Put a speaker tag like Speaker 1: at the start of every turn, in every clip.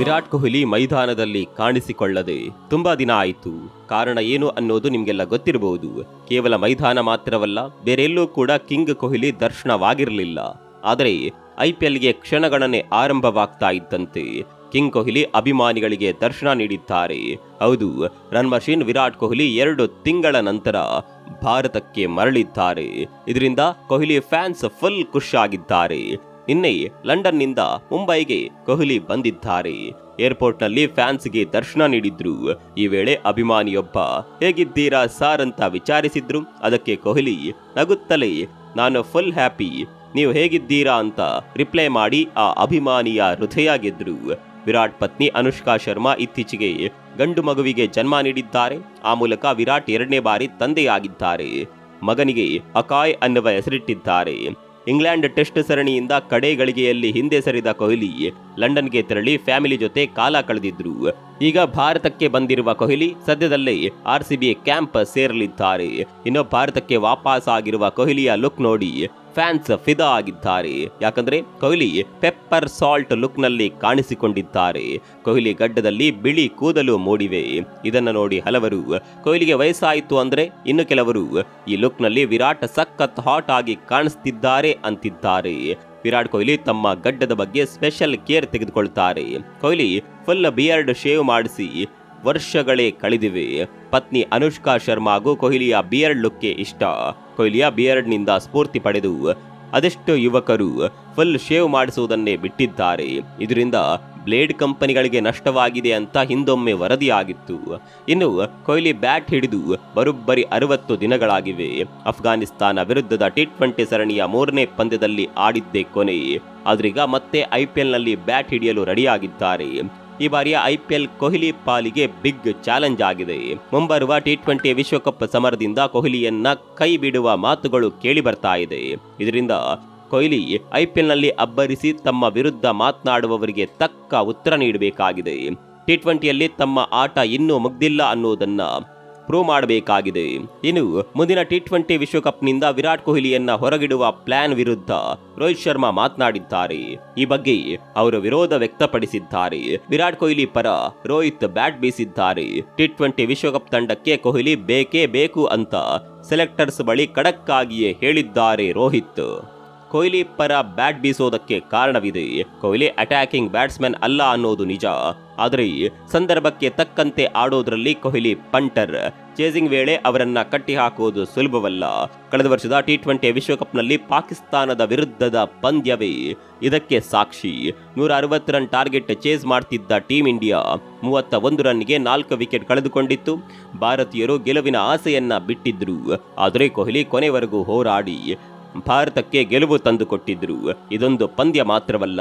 Speaker 1: ವಿರಾಟ್ ಕೊಹ್ಲಿ ಮೈದಾನದಲ್ಲಿ ಕಾಣಿಸಿಕೊಳ್ಳದೆ ತುಂಬಾ ದಿನ ಆಯಿತು. ಕಾರಣ ಏನು ಅನ್ನೋದು ನಿಮ್ಗೆಲ್ಲ ಗೊತ್ತಿರಬಹುದು. ಕೇವಲ ಮೈದಾನ ಮಾತ್ರವಲ್ಲ, ಬೇರೆಲ್ಲೂ ಕೂಡ ಕಿಂಗ್ ಕೊಹ್ಲಿ ದರ್ಶನವಾಗಿರಲಿಲ್ಲ. ಆದರೆ IPLಗೆ ಕ್ಷಣಗಣನೆ ಆರಂಭವಾಗ್ತಾ ಇದ್ದಂತೆ ಕಿಂಗ್ ಕೊಹ್ಲಿ ಅಭಿಮಾನಿಗಳಿಗೆ ದರ್ಶನ ನೀಡಿದ್ದಾರೆ. ಹೌದು, ರನ್ ಮಷೀನ್ ವಿರಾಟ್ ಕೊಹ್ಲಿ 2 ತಿಂಗಳ ನಂತರ ಭಾರತಕ್ಕೆ ಮರಳಿದ್ದಾರೆ. ಇದರಿಂದ ಕೊಹ್ಲಿ ಫ್ಯಾನ್ಸ್ ಫುಲ್ ಖುಷಿಯಾಗಿದ್ದಾರೆ. ನಿನ್ನೆ ಲಂಡನ್ನಿಂದ ಮುಂಬೈಗೆ ಕೊಹ್ಲಿ ಬಂದಿದ್ದಾರೆ. ಏರ್ಪೋರ್ಟ್ನಲ್ಲಿ ಫ್ಯಾನ್ಸ್ಗೆ ದರ್ಶನ ನೀಡಿದ್ರು. ಈ ವೇಳೆ ಅಭಿಮಾನಿಯೊಬ್ಬ ಹೇಗಿದ್ದೀರಾ ಸಾರ್ ಅಂತ ವಿಚಾರಿಸಿದ್ರು. ಅದಕ್ಕೆ ಕೊಹ್ಲಿ ನಗುತ್ತಲೇ ನಾನು ಫುಲ್ ಹ್ಯಾಪಿ, ನೀವು ಹೇಗಿದ್ದೀರಾ ಅಂತ ರಿಪ್ಲೈ ಮಾಡಿ ಆ ಅಭಿಮಾನಿಯ ಹೃದಯ ಗೆದ್ರು. ವಿರಾಟ್ ಪತ್ನಿ ಅನುಷ್ಕಾ ಶರ್ಮಾ ಇತ್ತೀಚೆಗೆ ಗಂಡು ಮಗುವಿಗೆ ಜನ್ಮ ನೀಡಿದ್ದಾರೆ. ಆ ಮೂಲಕ ವಿರಾಟ್ 2ನೇ ಬಾರಿ ತಂದೆಯಾಗಿದ್ದಾರೆ. ಮಗನಿಗೆ ಅಕಾಯ್ ಅನ್ನುವ ಹೆಸರಿಟ್ಟಿದ್ದಾರೆ. ಇಂಗ್ಲೆಂಡ್ ಟೆಸ್ಟ್ ಸರಣಿಯಿಂದ ಕಡೆ ಗಳಿಗೆಯಲ್ಲಿ ಹಿಂದೆ ಸರಿದ ಕೊಹ್ಲಿ ಲಂಡನ್ಗೆ ತೆರಳಿ ಫ್ಯಾಮಿಲಿ ಜೊತೆ ಕಾಲ ಕಳೆದಿದ್ರು. ಈಗ ಭಾರತಕ್ಕೆ ಬಂದಿರುವ ಕೊಹ್ಲಿ ಸದ್ಯದಲ್ಲೇ RCB ಕ್ಯಾಂಪ್ ಸೇರಲಿದ್ದಾರೆ. ಇನ್ನು ಭಾರತಕ್ಕೆ ವಾಪಸ್ ಆಗಿರುವ ಕೊಹ್ಲಿಯ ಲುಕ್ ನೋಡಿ ಫ್ಯಾನ್ಸ್ ಫಿದಾ ಆಗಿದ್ದಾರೆ. ಯಾಕಂದ್ರೆ ಕೊಹ್ಲಿ ಪೆಪ್ಪರ್ ಸಾಲ್ಟ್ ಲುಕ್ ನಲ್ಲಿ ಕಾಣಿಸಿಕೊಂಡಿದ್ದಾರೆ. ಕೊಹ್ಲಿ ಗಡ್ಡದಲ್ಲಿ ಬಿಳಿ ಕೂದಲು ಮೂಡಿವೆ. ಇದನ್ನು ನೋಡಿ ಹಲವರು ಕೊಹ್ಲಿಗೆ ವಯಸ್ಸಾಯಿತು ಅಂದ್ರೆ, ಇನ್ನು ಕೆಲವರು ಈ ಲುಕ್ ನಲ್ಲಿ ವಿರಾಟ್ ಸಖತ್ ಹಾಟ್ ಆಗಿ ಕಾಣಿಸ್ತಿದ್ದಾರೆ ಅಂತಿದ್ದಾರೆ. ವಿರಾಟ್ ಕೊಹ್ಲಿ ತಮ್ಮ ಗಡ್ಡದ ಬಗ್ಗೆ ಸ್ಪೆಷಲ್ ಕೇರ್ ತೆಗೆದುಕೊಳ್ತಾರೆ. ಕೊಹ್ಲಿ ಫುಲ್ ಬಿಯರ್ಡ್ ಶೇವ್ ಮಾಡಿಸಿ ವರ್ಷಗಳೇ ಕಳೆದಿವೆ. ಪತ್ನಿ ಅನುಷ್ಕಾ ಶರ್ಮಾಗೂ ಕೊಹ್ಲಿಯ ಬಿಯರ್ಡ್ ಲುಕ್ಗೆ ಇಷ್ಟ. ಕೊಹ್ಲಿಯ ಬಿಯರ್ಡ್ನಿಂದ ಸ್ಫೂರ್ತಿ ಪಡೆದು ಅದೆಷ್ಟು ಯುವಕರು ಫುಲ್ ಶೇವ್ ಮಾಡಿಸುವುದನ್ನೇ ಬಿಟ್ಟಿದ್ದಾರೆ. ಇದರಿಂದ ಬ್ಲೇಡ್ ಕಂಪನಿಗಳಿಗೆ ನಷ್ಟವಾಗಿದೆ ಅಂತ ಹಿಂದೊಮ್ಮೆ ವರದಿಯಾಗಿತ್ತು. ಇನ್ನು ಕೊಹ್ಲಿ ಬ್ಯಾಟ್ ಹಿಡಿದು ಬರೋಬ್ಬರಿ 60 ದಿನಗಳಾಗಿವೆ. ಅಫ್ಘಾನಿಸ್ತಾನ ವಿರುದ್ಧದ T20 ಸರಣಿಯ 3ನೇ ಪಂದ್ಯದಲ್ಲಿ ಆಡಿದ್ದೇ ಕೊನೆ. ಆದ್ರೀಗ ಮತ್ತೆ IPLನಲ್ಲಿ ಬ್ಯಾಟ್ ಹಿಡಿಯಲು ರೆಡಿಯಾಗಿದ್ದಾರೆ. ಈ ಬಾರಿಯ IPL ಕೊಹ್ಲಿ ಪಾಲಿಗೆ ಬಿಗ್ ಚಾಲೆಂಜ್ ಆಗಿದೆ. ಮುಂಬರುವ T20 ವಿಶ್ವಕಪ್ ಸಮರದಿಂದ ಕೊಹ್ಲಿಯನ್ನ ಕೈ ಬಿಡುವ ಮಾತುಗಳು ಕೇಳಿ ಬರ್ತಾ ಇದೆ. ಇದರಿಂದ ಕೊಹ್ಲಿ IPLನಲ್ಲಿ ಅಬ್ಬರಿಸಿ ತಮ್ಮ ವಿರುದ್ಧ ಮಾತನಾಡುವವರಿಗೆ ತಕ್ಕ ಉತ್ತರ ನೀಡಬೇಕಾಗಿದೆ. T20ಯಲ್ಲಿ ತಮ್ಮ ಆಟ ಇನ್ನೂ ಮುಗ್ದಿಲ್ಲ ಅನ್ನೋದನ್ನ ಪ್ರೂವ್ ಮಾಡಬೇಕಾಗಿದೆ. ಇನ್ನು ಮುಂದಿನ T20 ವಿಶ್ವಕಪ್ನಿಂದ ವಿರಾಟ್ ಕೊಹ್ಲಿಯನ್ನ ಹೊರಗಿಡುವ ಪ್ಲಾನ್ ವಿರುದ್ಧ ರೋಹಿತ್ ಶರ್ಮಾ ಮಾತನಾಡಿದ್ದಾರೆ. ಈ ಬಗ್ಗೆ ಅವರು ವಿರೋಧ ವ್ಯಕ್ತಪಡಿಸಿದ್ದಾರೆ. ವಿರಾಟ್ ಕೊಹ್ಲಿ ಪರ ರೋಹಿತ್ ಬ್ಯಾಟ್ ಬೀಸಿದ್ದಾರೆ. T20 ವಿಶ್ವಕಪ್ ತಂಡಕ್ಕೆ ಕೊಹ್ಲಿ ಬೇಕೇ ಬೇಕು ಅಂತ ಸೆಲೆಕ್ಟರ್ಸ್ ಬಳಿ ಖಡಕ್ ಆಗಿಯೇ ಹೇಳಿದ್ದಾರೆ ರೋಹಿತ್. ಕೊಹ್ಲಿ ಪರ ಬ್ಯಾಟ್ ಬೀಸೋದಕ್ಕೆ ಕಾರಣವಿದೆ. ಕೊಹ್ಲಿ ಅಟ್ಯಾಕಿಂಗ್ ಬ್ಯಾಟ್ಸ್ಮನ್ ಅಲ್ಲ ಅನ್ನೋದು ನಿಜ. ಆದರೆ ಸಂದರ್ಭಕ್ಕೆ ತಕ್ಕಂತೆ ಆಡೋದ್ರಲ್ಲಿ ಕೊಹ್ಲಿ ಪಂಟರ್. ಚೇಸಿಂಗ್ ವೇಳೆ ಅವರನ್ನ ಕಟ್ಟಿ ಹಾಕುವುದು ಸುಲಭವಲ್ಲ. ಕಳೆದ ವರ್ಷದ T20 ವಿಶ್ವಕಪ್ನಲ್ಲಿ ಪಾಕಿಸ್ತಾನದ ವಿರುದ್ಧದ ಪಂದ್ಯವೇ ಇದಕ್ಕೆ ಸಾಕ್ಷಿ. 160 ರನ್ ಟಾರ್ಗೆಟ್ ಚೇಸ್ ಮಾಡ್ತಿದ್ದ ಟೀಮ್ ಇಂಡಿಯಾ 31 ರನ್ಗೆ 4 ವಿಕೆಟ್ ಕಳೆದುಕೊಂಡಿತ್ತು. ಭಾರತೀಯರು ಗೆಲುವಿನ ಆಸೆಯನ್ನ ಬಿಟ್ಟಿದ್ರು. ಆದರೆ ಕೊಹ್ಲಿ ಕೊನೆವರೆಗೂ ಹೋರಾಡಿ ಭಾರತಕ್ಕೆ ಗೆಲುವು ತಂದುಕೊಟ್ಟಿದ್ರು. ಇದೊಂದು ಪಂದ್ಯ ಮಾತ್ರವಲ್ಲ,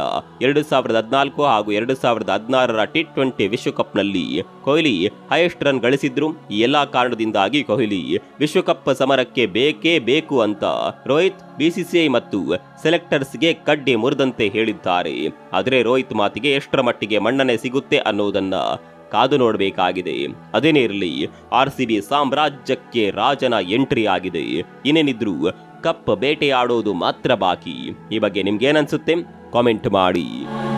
Speaker 1: 2014 ಹಾಗೂ 2016ರ T20 ವಿಶ್ವಕಪ್ನಲ್ಲಿ ಕೊಹ್ಲಿ ಹೈಯೆಸ್ಟ್ ರನ್ ಗಳಿಸಿದ್ರು. ಈ ಎಲ್ಲಾ ಕಾರಣದಿಂದಾಗಿ ಕೊಹ್ಲಿ ವಿಶ್ವಕಪ್ ಸಮರಕ್ಕೆ ಬೇಕೇ ಬೇಕು ಅಂತ ರೋಹಿತ್, BCCI ಮತ್ತು ಸೆಲೆಕ್ಟರ್ಸ್ಗೆ ಕಡ್ಡಿ ಮುರಿದಂತೆ ಹೇಳಿದ್ದಾರೆ. ಆದರೆ ರೋಹಿತ್ ಮಾತಿಗೆ ಎಷ್ಟರ ಮಟ್ಟಿಗೆ ಮನ್ನಣೆ ಸಿಗುತ್ತೆ ಅನ್ನೋದನ್ನ ಕಾದು ನೋಡಬೇಕಾಗಿದೆ. ಅದೇನೇ ಇರಲಿ, RCB ಸಾಮ್ರಾಜ್ಯಕ್ಕೆ ರಾಜನ ಎಂಟ್ರಿ ಆಗಿದೆ. ಇನ್ನೇನಿದ್ರು ಕಪ್ ಬೇಟೆಯಾಡೋದು ಮಾತ್ರ ಬಾಕಿ. ಈ ಬಗ್ಗೆ ನಿಮ್ಗೇನನ್ಸುತ್ತೆ ಕಾಮೆಂಟ್ ಮಾಡಿ.